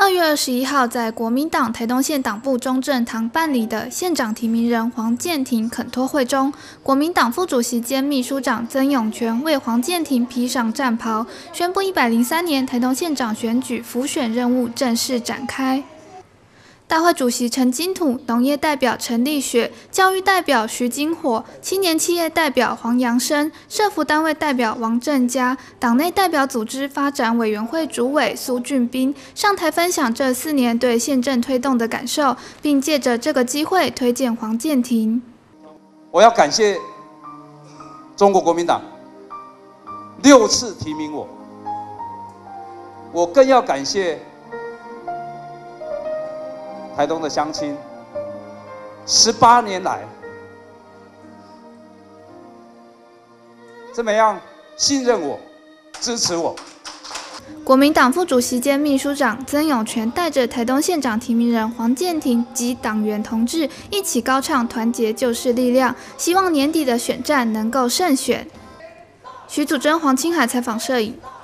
2月21号，在国民党台东县党部中正堂办理的县长提名人黄健庭恳托会中，国民党副主席兼秘书长曾永权为黄健庭披上战袍，宣布103年台东县长选举辅选任务正式展开。大会主席陈金土、农业代表陈立雪、教育代表徐金火、青年企业代表黄阳生、社福单位代表王正佳、党内代表组织发展委员会主委苏俊斌上台分享这4年对县政推动的感受，并借着这个机会推荐黄健庭。 我要感谢中国国民党6次提名我更要感谢台东的乡亲18年来怎么样信任我、支持我。 国民党副主席兼秘书长曾永权带着台东县长提名人黄健庭及党员同志一起高唱团结就是力量，希望年底的选战能够胜选。徐祖珍、黄清海采访摄影。